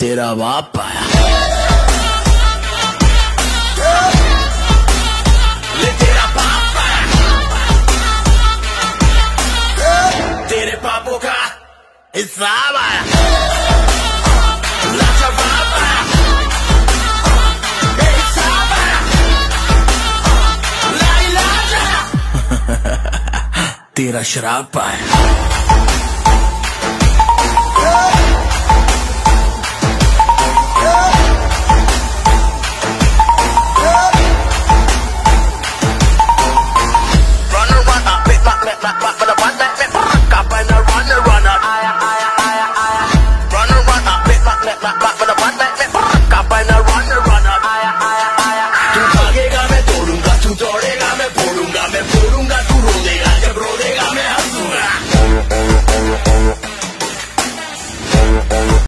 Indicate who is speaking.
Speaker 1: तेरा बाप आया। ले तेरा बाप आया। तेरे पापों का हिसाब आया। लाचा बाप आया। बेहिसाब आया। ला इलाज आया। तेरा शराब आया।